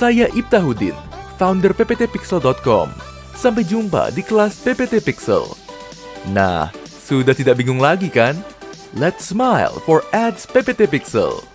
Saya Iftahudin, founder pptpixel.com. Sampai jumpa di kelas PPT Pixel. Nah, sudah tidak bingung lagi kan? Let's smile for Ads PPT Pixel.